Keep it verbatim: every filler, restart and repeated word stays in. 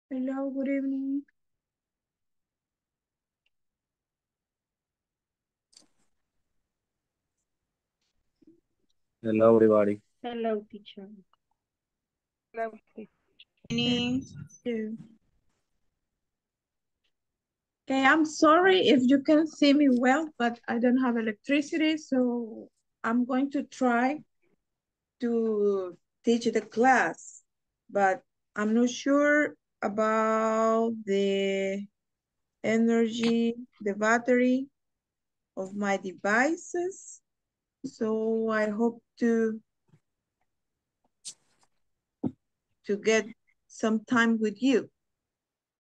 Hello, good evening. Hello, everybody. Hello, teacher. Hello. Thank you. Okay, I'm sorry if you can see me well, but I don't have electricity, so I'm going to try to teach the class, but I'm not sure about the energy, the battery of my devices. So I hope to to get some time with you.